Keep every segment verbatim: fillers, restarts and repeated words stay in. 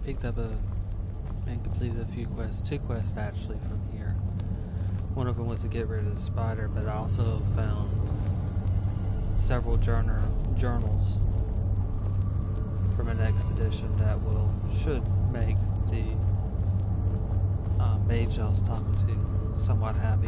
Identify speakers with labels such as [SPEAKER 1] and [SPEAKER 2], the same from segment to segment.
[SPEAKER 1] picked up a and completed a few quests, two quests actually from here. One of them was to get rid of the spider, but I also found several journal journals from an expedition that will should make the uh, mage I was talking to somewhat happy.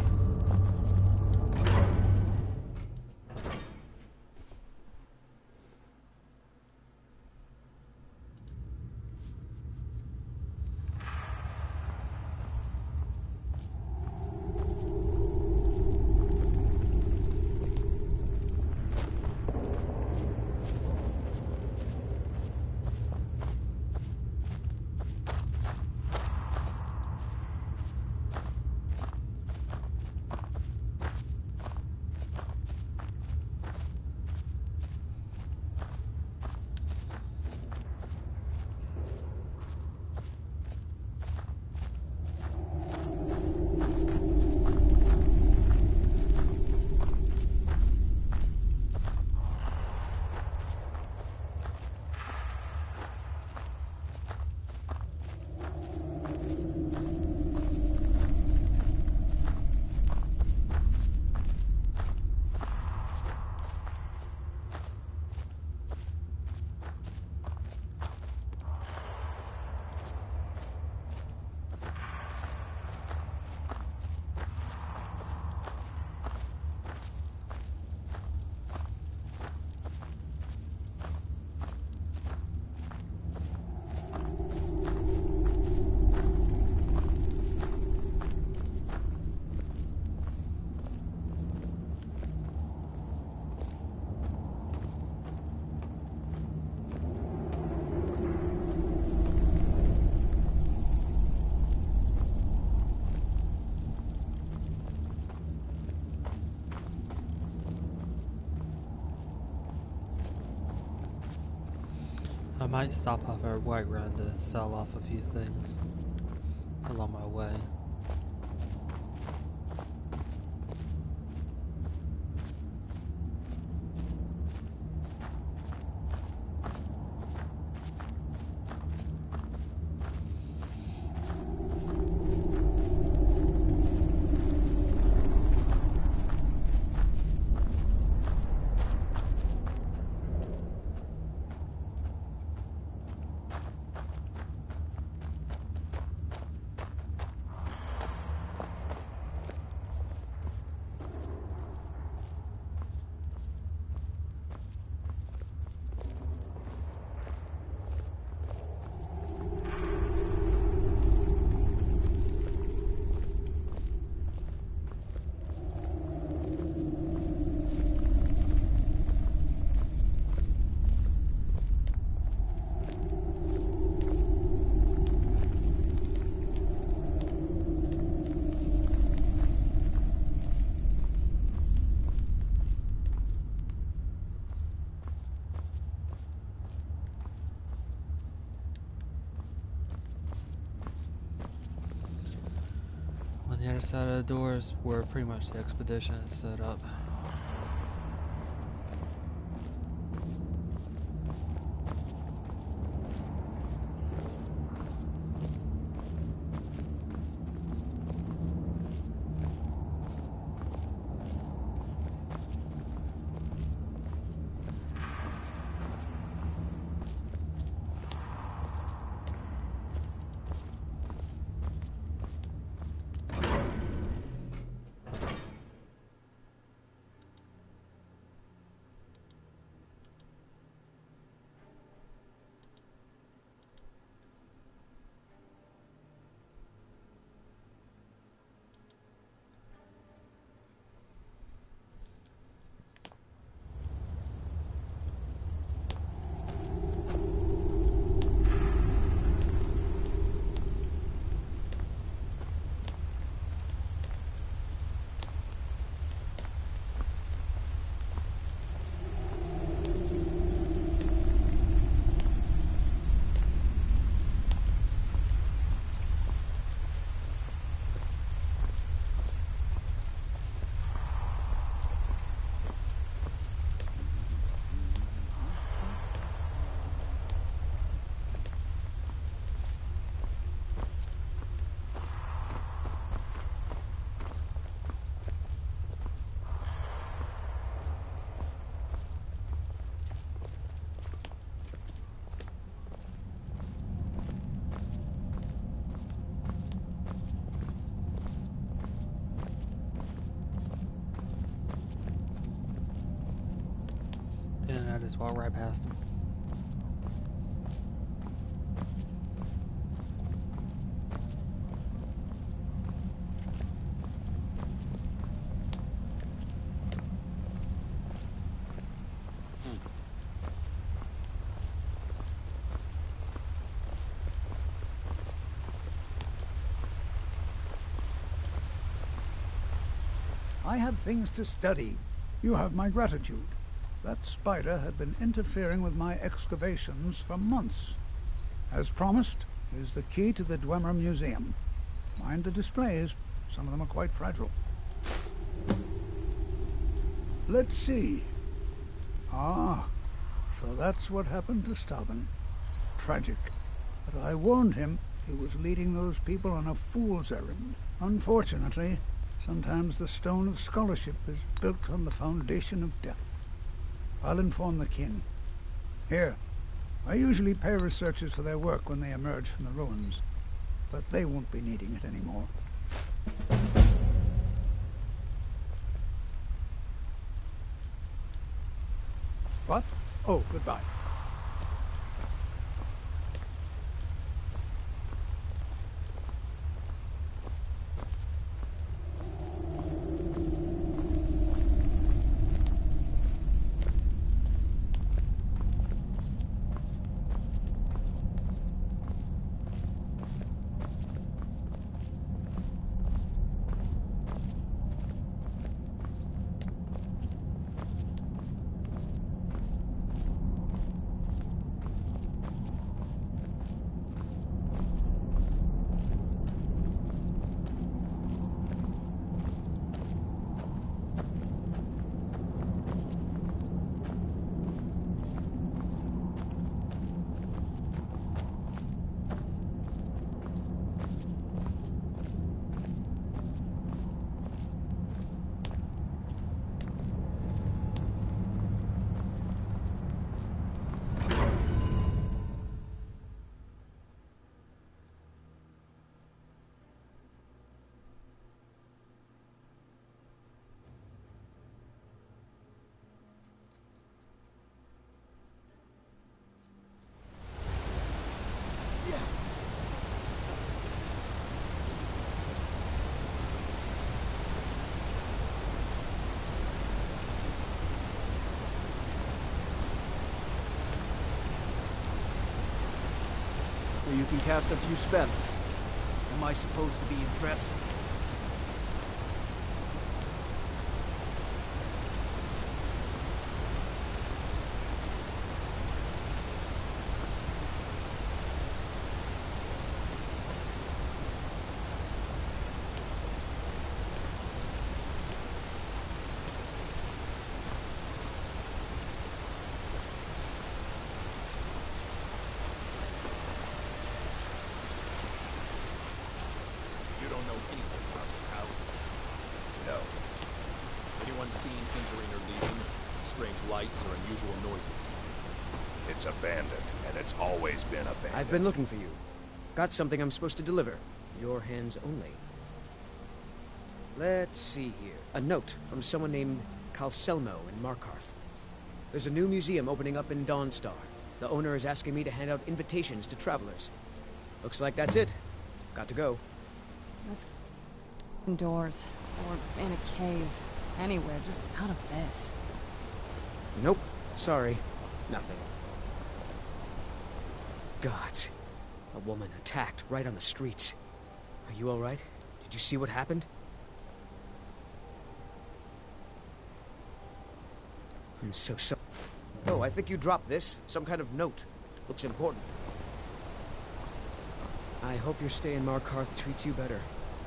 [SPEAKER 1] I might stop off at White Run to sell off a few things along my way. On the other side of the doors where pretty much the expedition is set up. just walk right past him.
[SPEAKER 2] I have things to study. You have my gratitude. That spider had been interfering with my excavations for months. As promised, here's the key to the Dwemer Museum. Mind the displays. Some of them are quite fragile. Let's see. Ah, so that's what happened to Stauben. Tragic. But I warned him he was leading those people on a fool's errand. Unfortunately, sometimes the stone of scholarship is built on the foundation of death. I'll inform the kin. Here, I usually pay researchers for their work when they emerge from the ruins, but they won't be needing it anymore. What? Oh, goodbye.
[SPEAKER 3] You can cast a few spells. Am I supposed to be impressed?
[SPEAKER 4] Seen entering or leaving, strange lights or unusual noises.
[SPEAKER 5] It's abandoned, and it's always been abandoned.
[SPEAKER 3] I've been looking for you. Got something I'm supposed to deliver. Your hands only. Let's see here. A note from someone named Calselmo in Markarth. There's a new museum opening up in Dawnstar. The owner is asking me to hand out invitations to travelers. Looks like that's it. Got to go.
[SPEAKER 6] Let's indoors, or in a cave. Anywhere, just out of this.
[SPEAKER 3] Nope. Sorry. Nothing. Gods. A woman attacked right on the streets. Are you alright? Did you see what happened? I'm so sorry. Oh, I think you dropped this. Some kind of note. Looks important. I hope your stay in Markarth treats you better.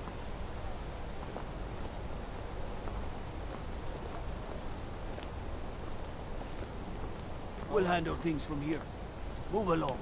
[SPEAKER 7] We'll handle things from here. Move along.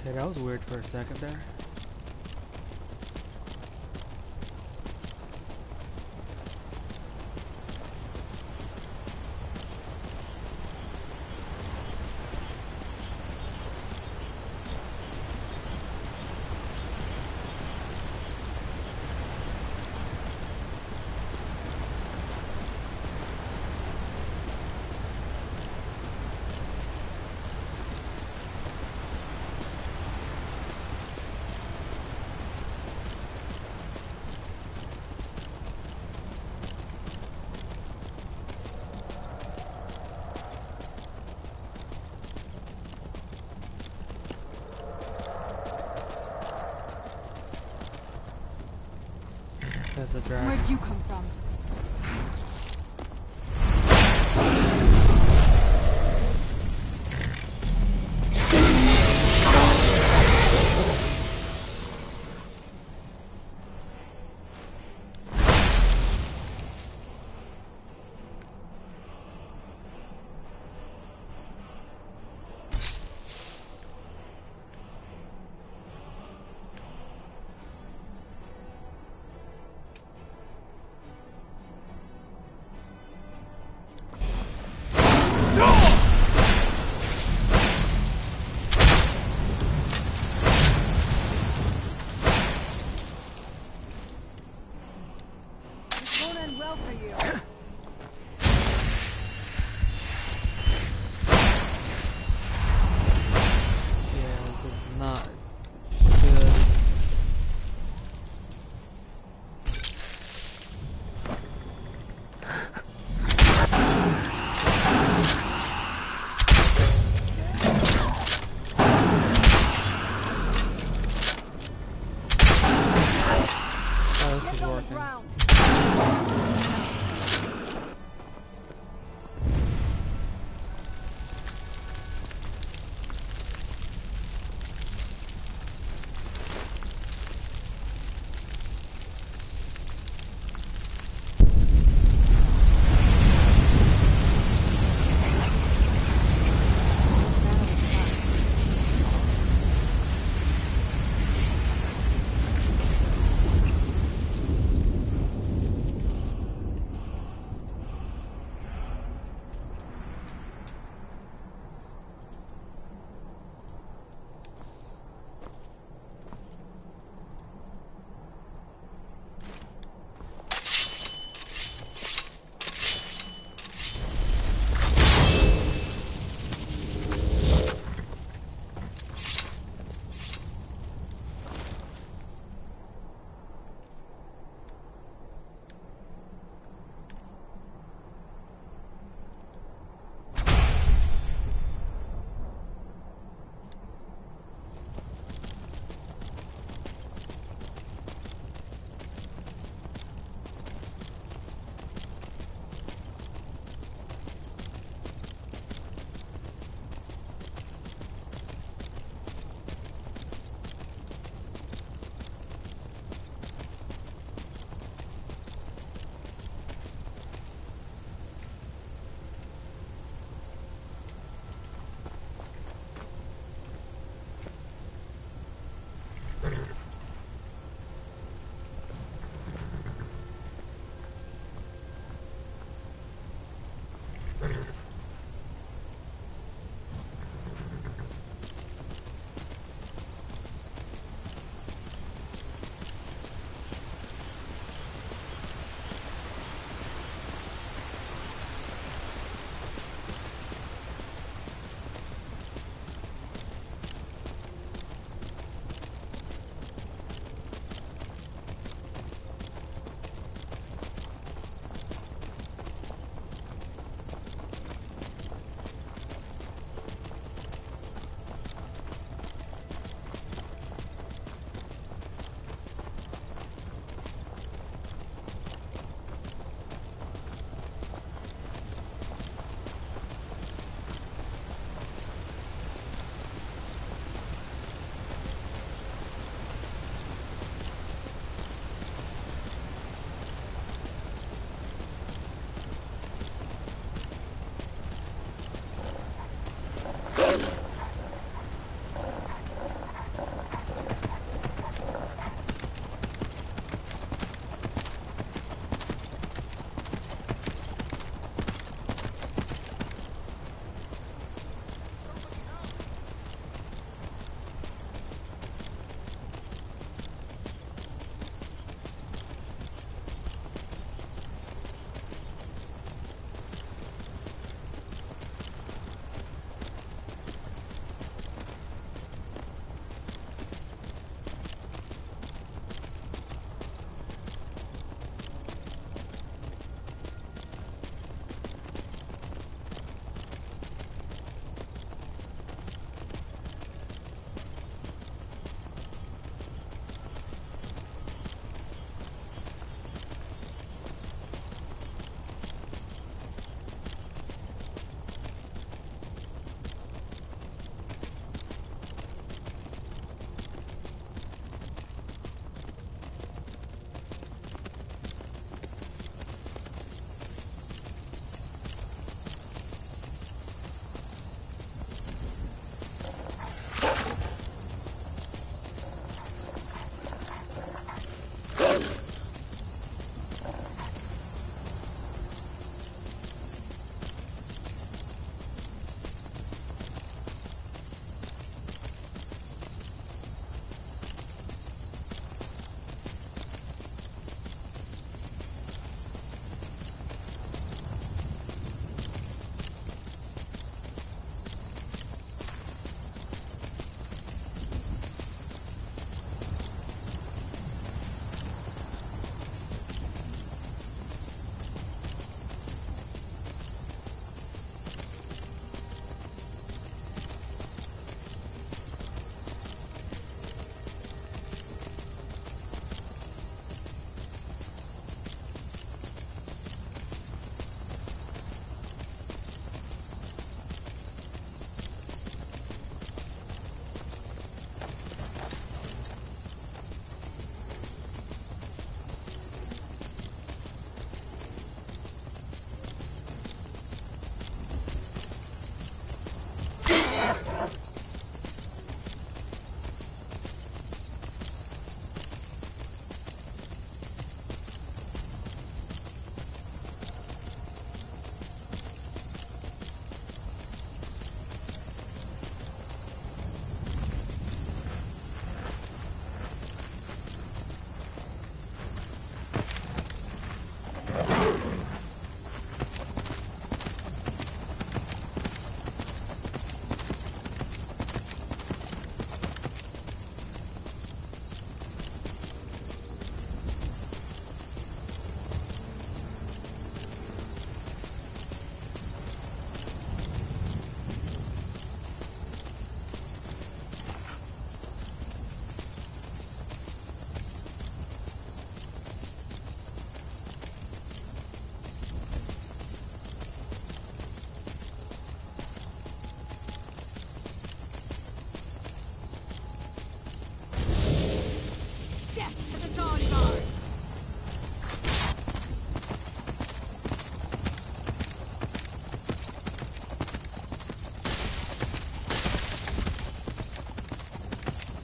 [SPEAKER 1] Okay, that was weird for a second there. There's a dragon.
[SPEAKER 6] Where'd you come from? Well for you.
[SPEAKER 1] Yeah, this is not good. Oh, this is working.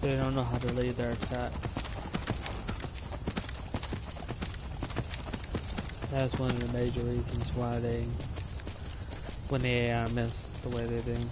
[SPEAKER 1] They don't know how to lead their attacks. That's one of the major reasons why they, when the A I miss the way they do.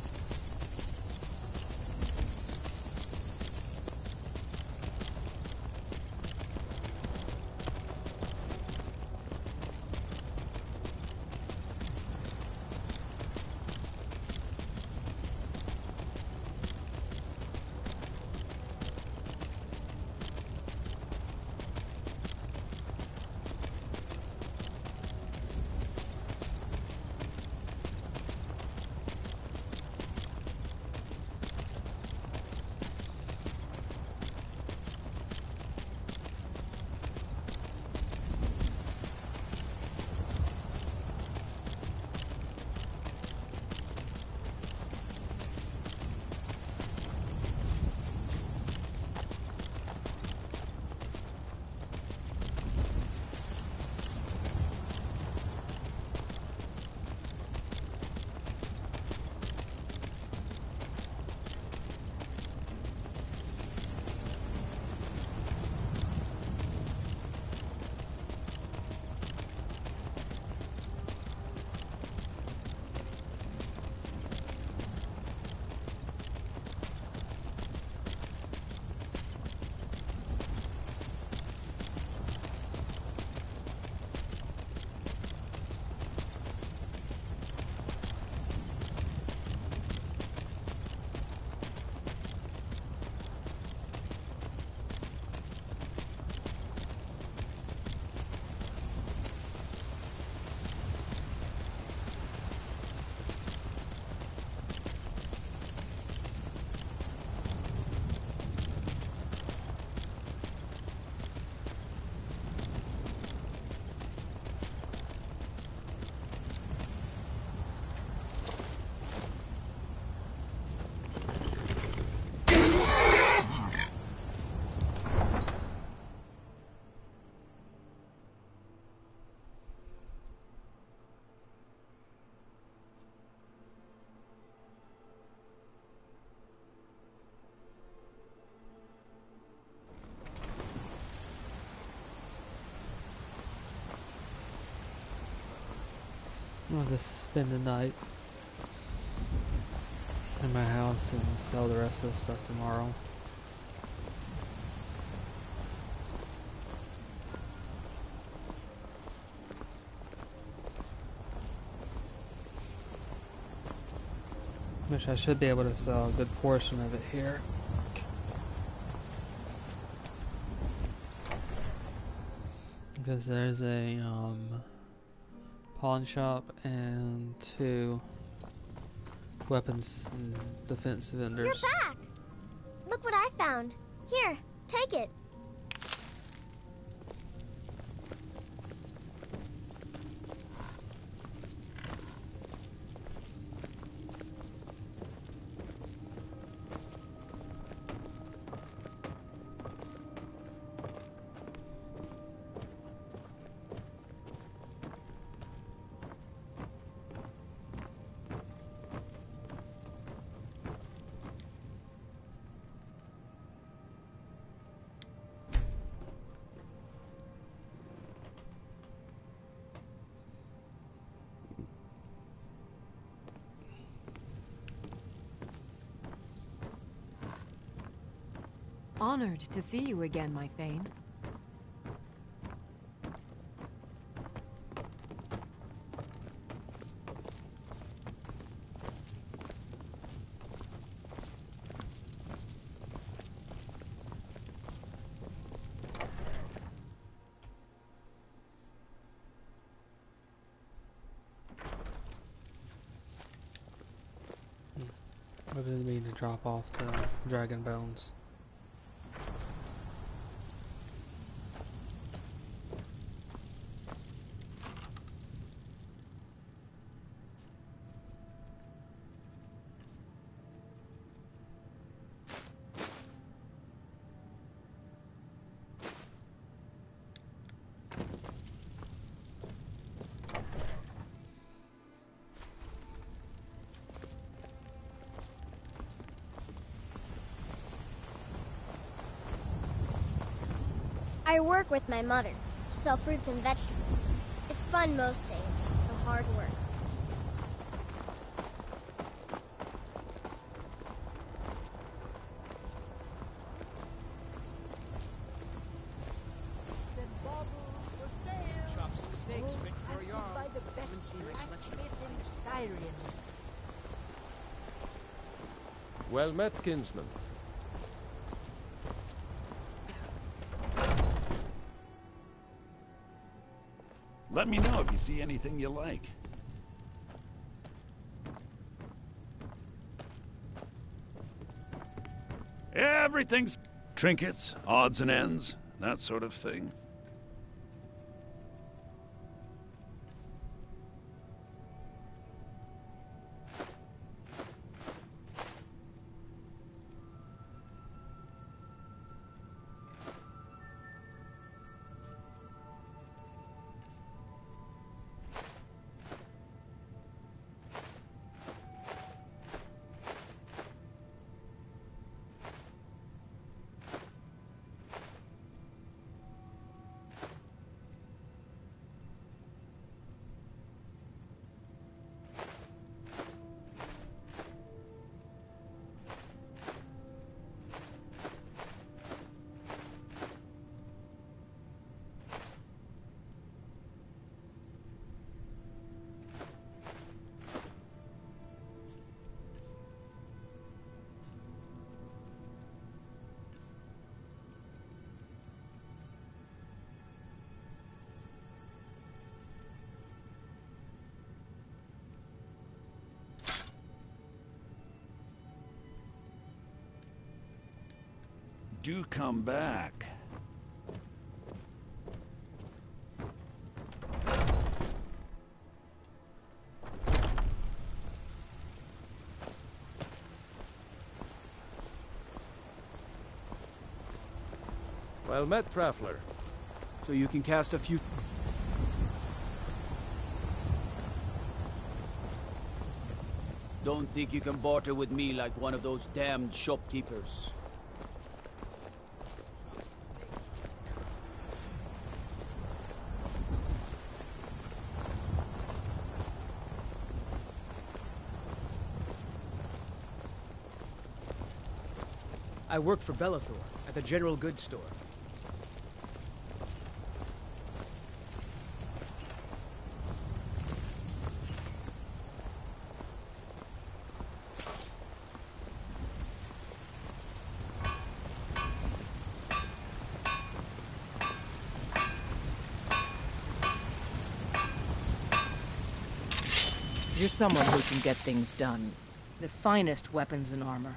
[SPEAKER 1] I'll just spend the night in my house and sell the rest of the stuff tomorrow. Which I should be able to sell a good portion of it here. Because there's a um, pawn shop and two weapons and defense vendors.
[SPEAKER 8] You're back! Look what I found. Here, take it.
[SPEAKER 6] Honored to see you again, my Thane.
[SPEAKER 1] I didn't mean to drop off the dragon bones.
[SPEAKER 8] I work with my mother. Sell fruits and vegetables. It's fun most days, but hard work.
[SPEAKER 3] Chops and steaks fit for a yarn. Haven't seen my selection of
[SPEAKER 9] Well met, kinsman.
[SPEAKER 10] Let me know if you see anything you like. Everything's trinkets, odds and ends, that sort of thing. Do come back.
[SPEAKER 9] Well met, traveler.
[SPEAKER 7] So you can cast a few... Don't think you can barter with me like one of those damned shopkeepers.
[SPEAKER 3] I work for Bellathor at the general goods store.
[SPEAKER 11] You're someone who can get things done. The finest weapons and armor.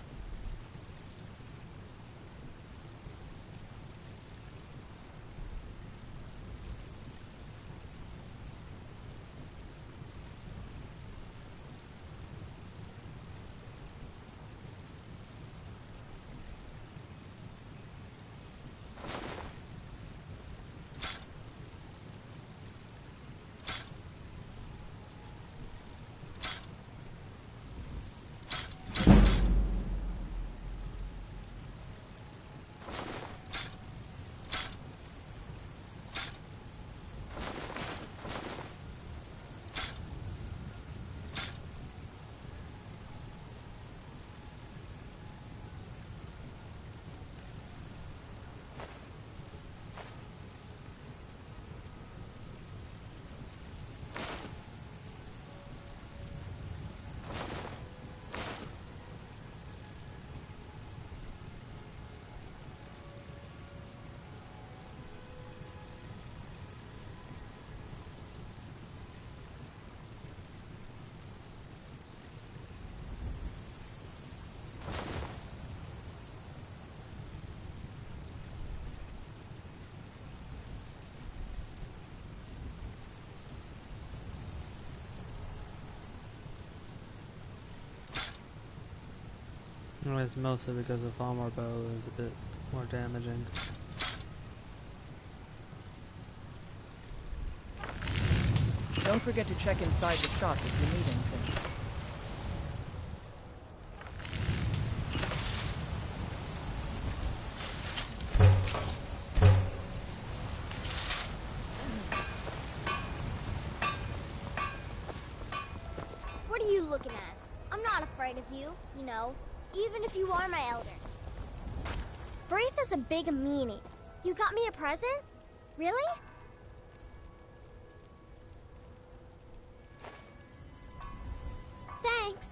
[SPEAKER 1] It's mostly because a Falmer bow is a bit more damaging.
[SPEAKER 11] Don't forget to check inside the shop if you need anything.
[SPEAKER 8] looking at? I'm not afraid of you, you know, even if you are my elder. Wraith is a big meanie. You got me a present? Really? Thanks.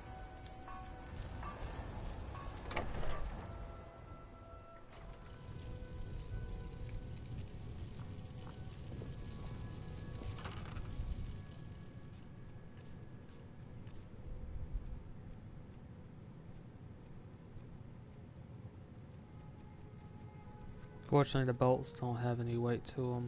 [SPEAKER 1] Fortunately, the bolts don't have any weight to them.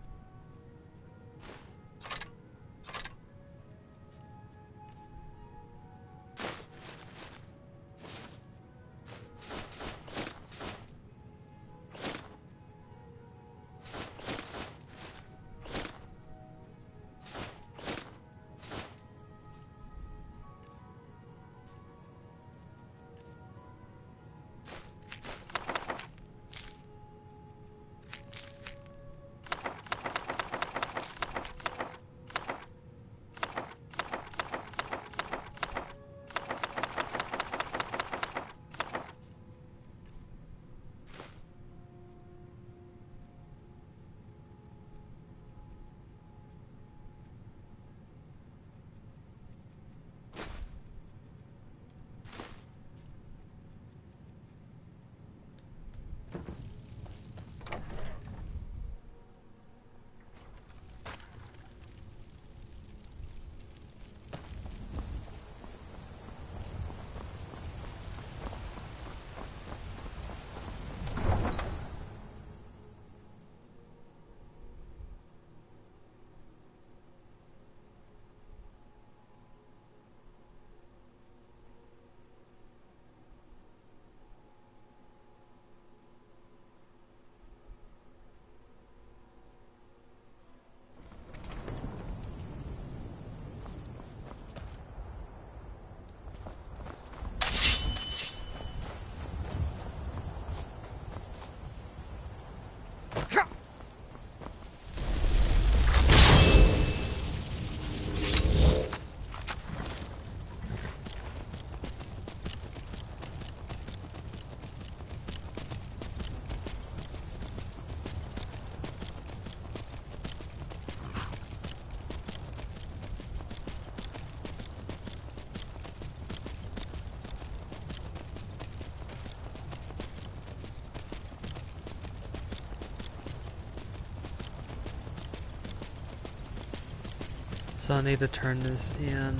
[SPEAKER 1] So I need to turn this in.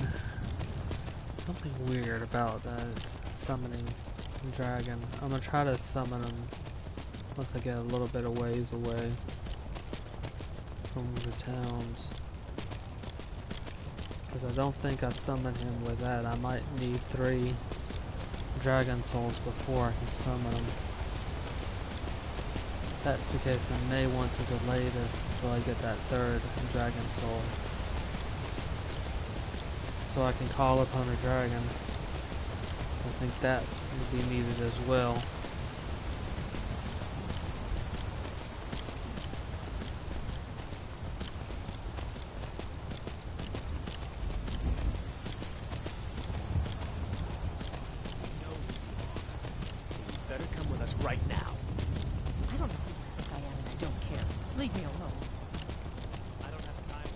[SPEAKER 1] Something weird about that summoning dragon. I'm gonna try to summon him once I get a little bit of ways away from the towns. Because I don't think I summoned him with that. I might need three dragon souls before I can summon him. If that's the case, I may want to delay this until I get that third dragon soul, so I can call upon a dragon. I think that will be needed as well.
[SPEAKER 3] Better come with us right now.
[SPEAKER 11] I don't know who you think I am, and I don't care. Leave me alone.
[SPEAKER 3] I don't have time.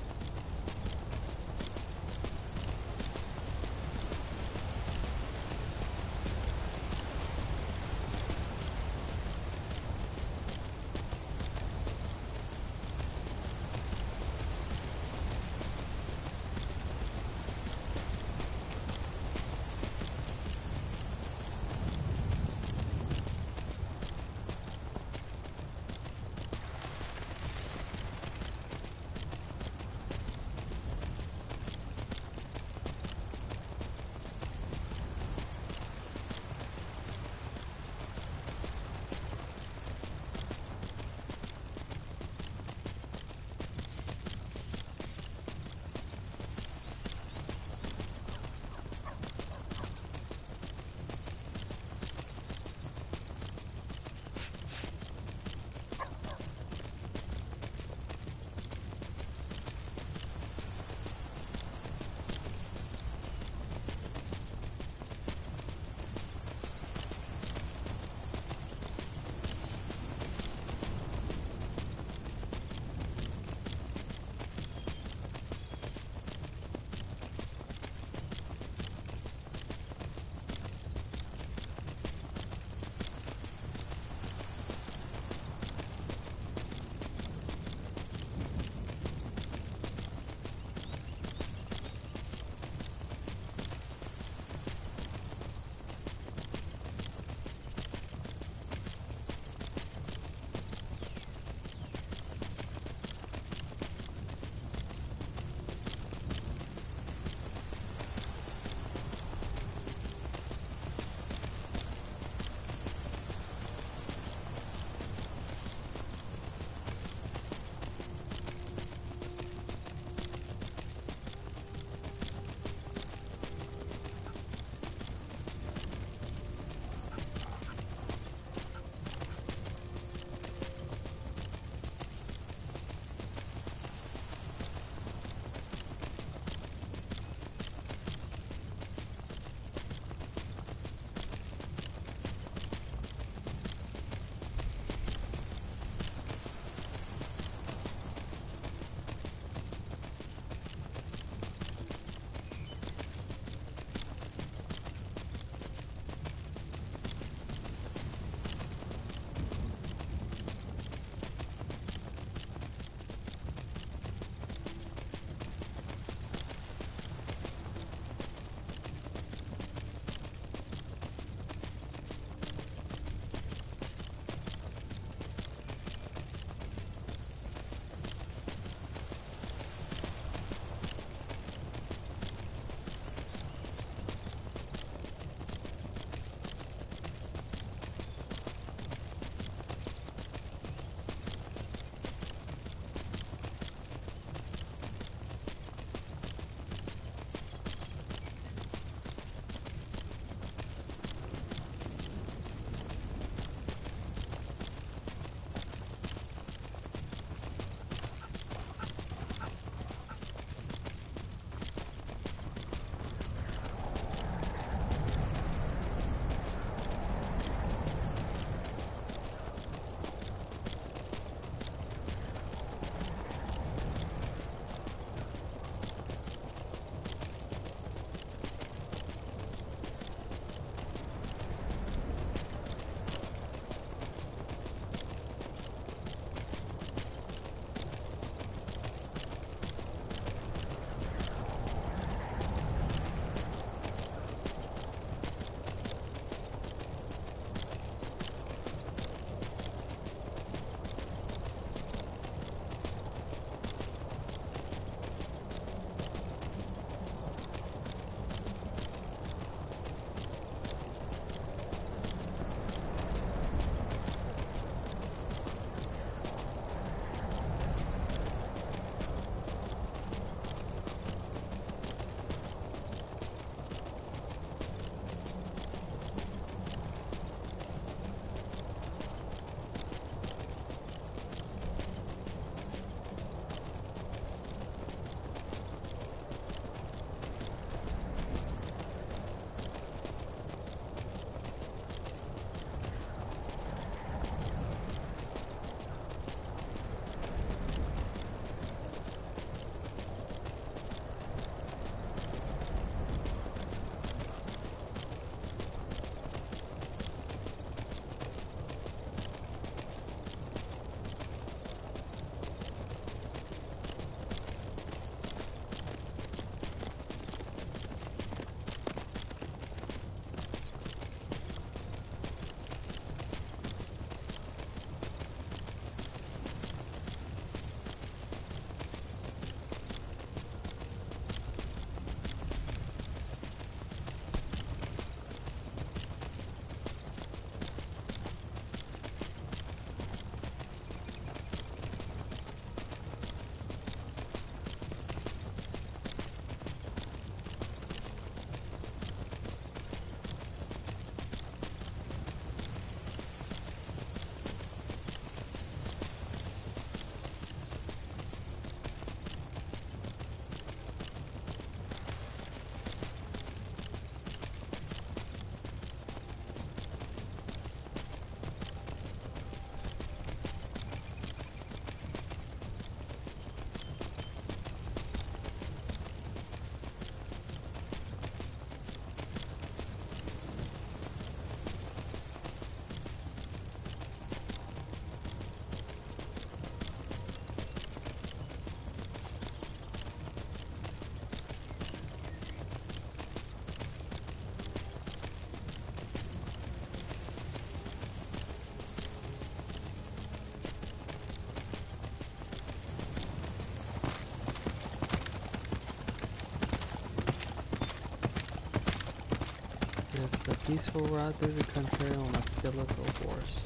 [SPEAKER 1] It's a peaceful ride through the country on a skeletal horse.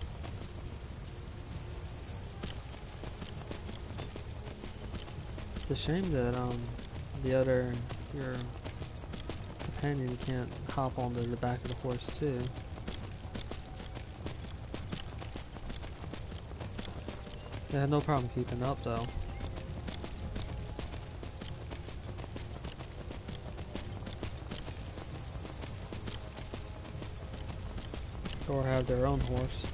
[SPEAKER 1] It's a shame that um the other your companion can't hop onto the back of the horse too. They had no problem keeping up though. Or have their own horse.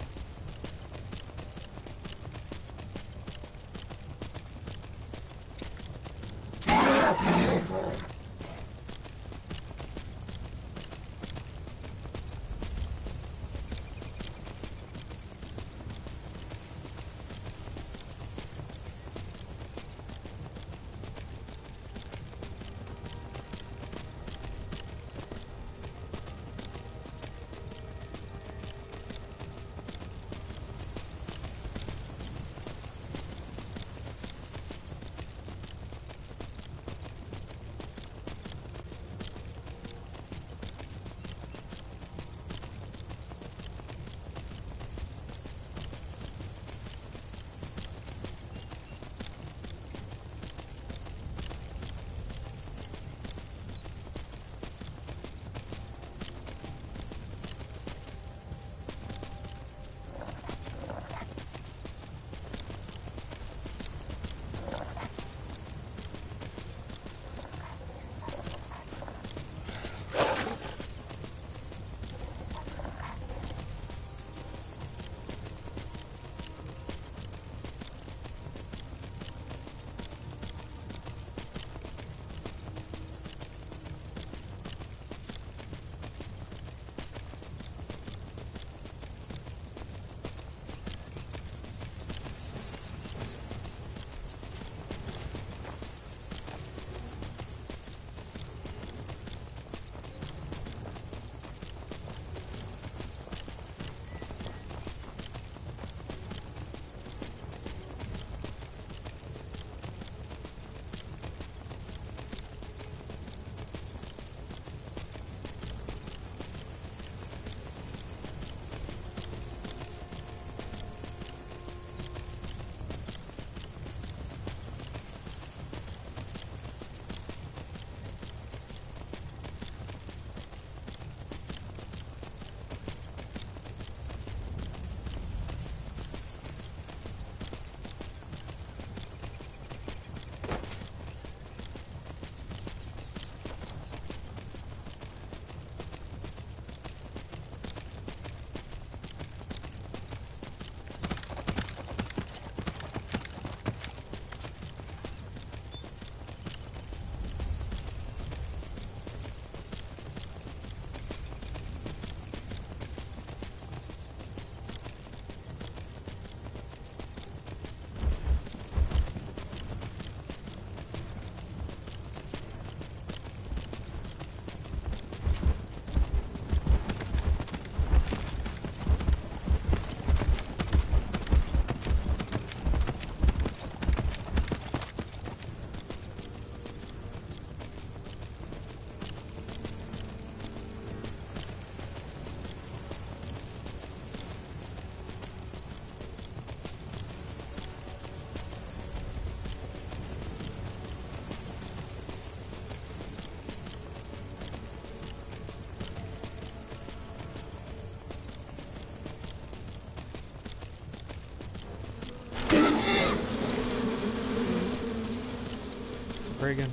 [SPEAKER 1] friggin'.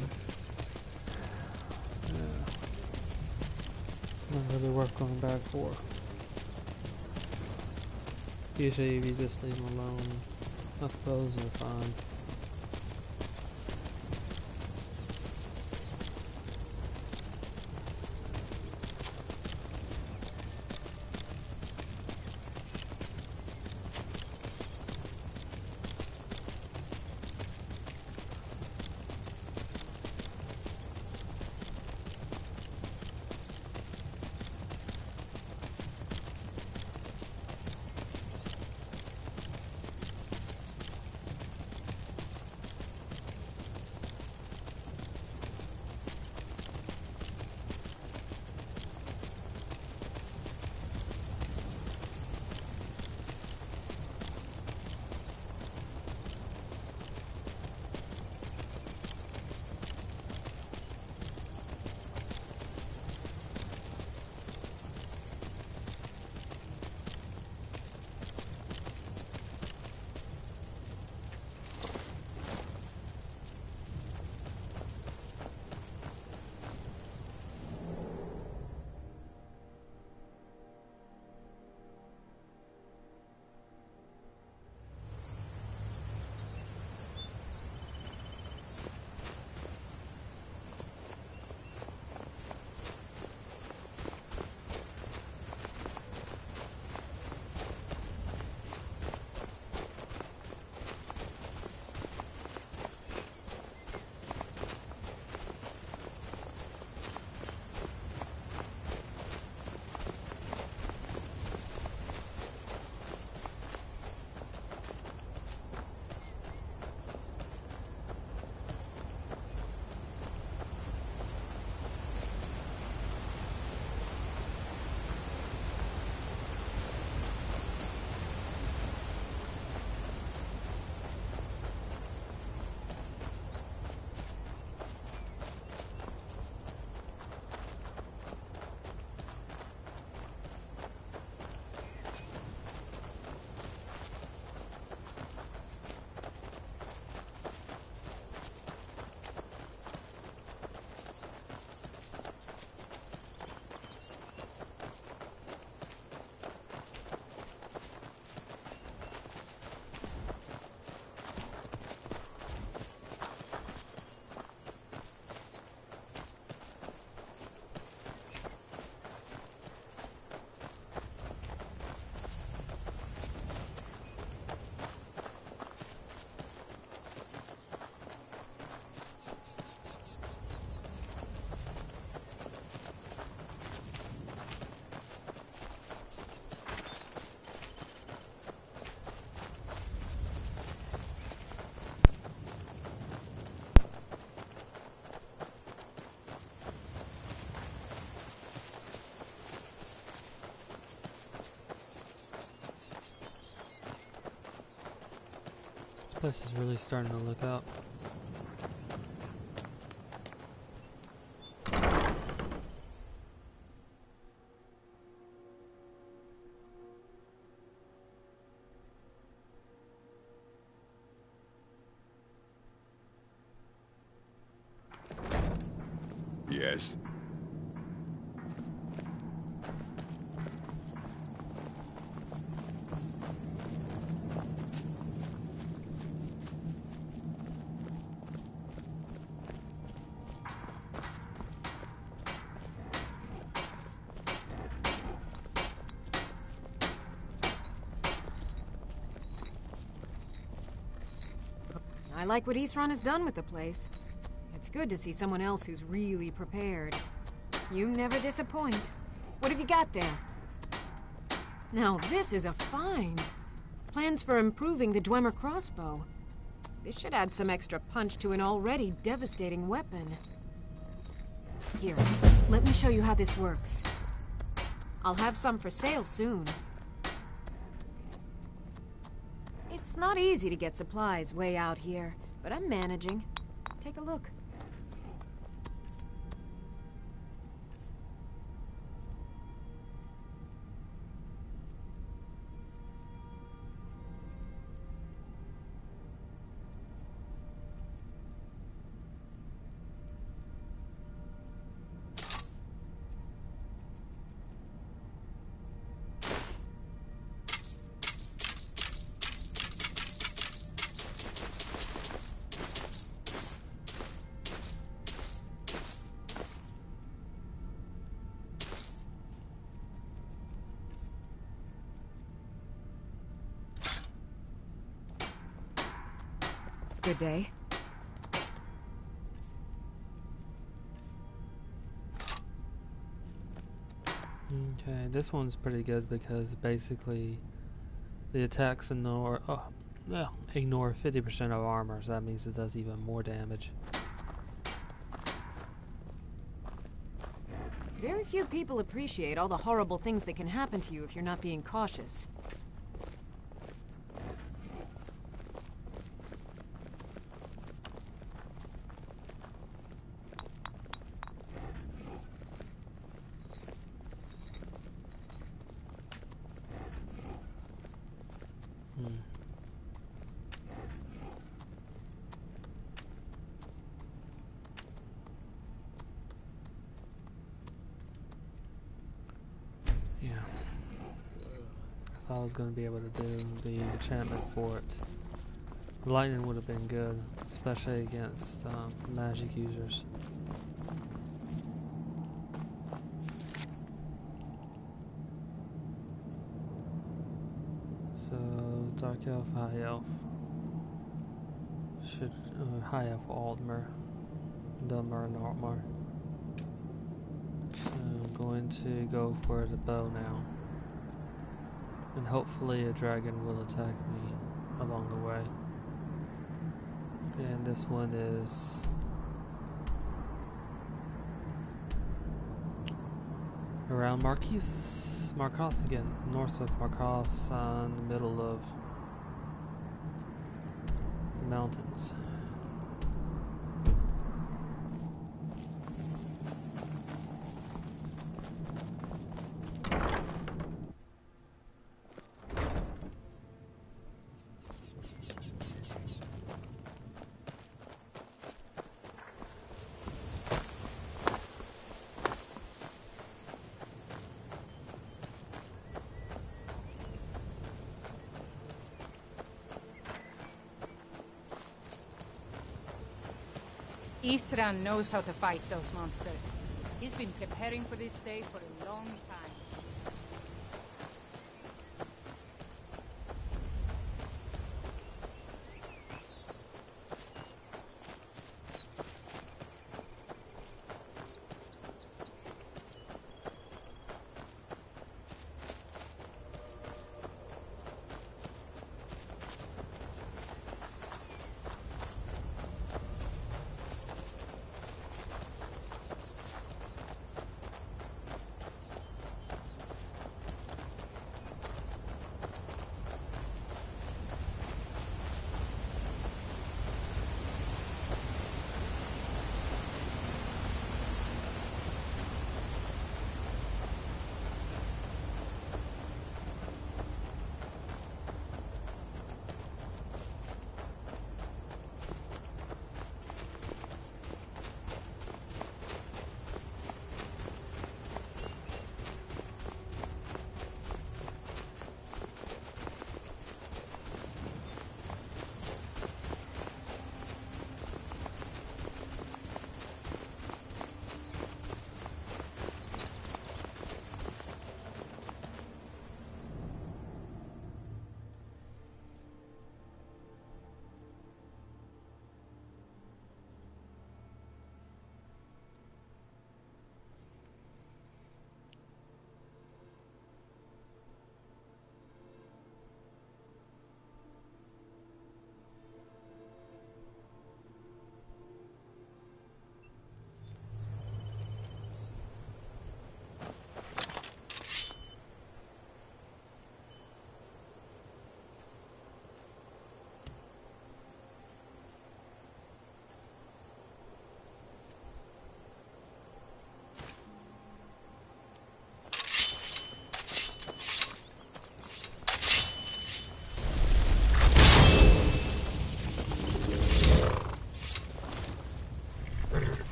[SPEAKER 1] Yeah. Not really worth going back for. Usually if you just leave them alone, I suppose they're fine. This is really starting to look up.
[SPEAKER 5] Yes.
[SPEAKER 6] I like what East Run has done with the place. It's good to see someone else who's really prepared. You never disappoint. What have you got there? Now this is a find. Plans for improving the Dwemer crossbow. This should add some extra punch to an already devastating weapon. Here, let me show you how this works. I'll have some for sale soon. It's not easy to get supplies way out here, but I'm managing. Take a look. Good day.
[SPEAKER 1] Okay, this one's pretty good because basically the attacks ignore oh, well, ignore fifty percent of armor, so that means it does even more damage.
[SPEAKER 6] Very few people appreciate all the horrible things that can happen to you if you're not being cautious.
[SPEAKER 1] Hmm. Yeah. I thought I was going to be able to do the enchantment for it. Lightning would have been good, especially against um, magic users. So, Dark Elf, High Elf. Should, uh, High Elf, Aldmer, Dunmer, and Altmar. So, I'm going to go for the bow now. And hopefully a dragon will attack me along the way. And this one is around Marquis, Marcos again, north of Marcos, uh, in the middle of the mountains.
[SPEAKER 12] Isran knows how to fight those monsters. He's been preparing for this day for a long time.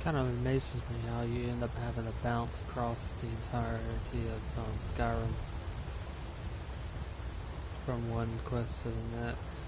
[SPEAKER 1] Kind of amazes me how you end up having to bounce across the entirety of um, Skyrim from one quest to the next.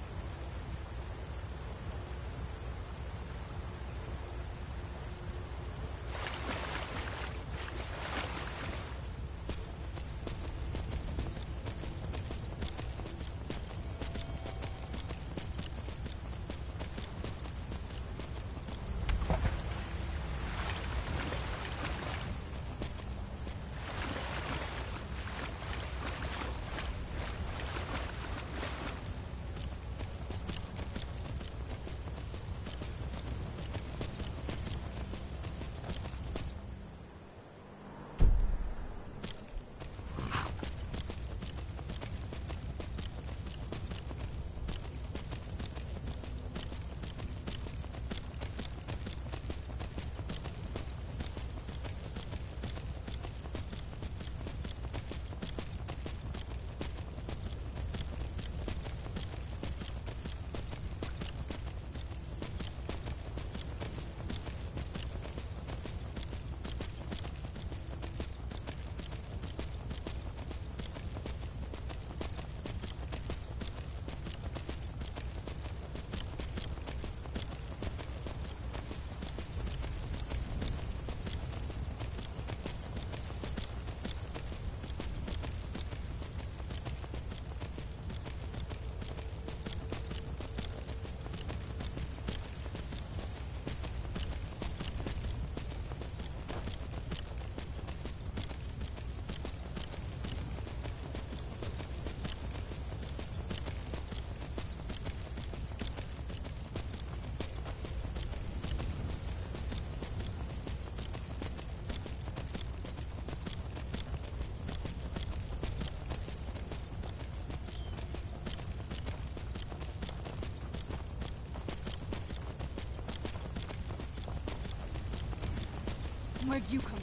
[SPEAKER 12] Where'd you come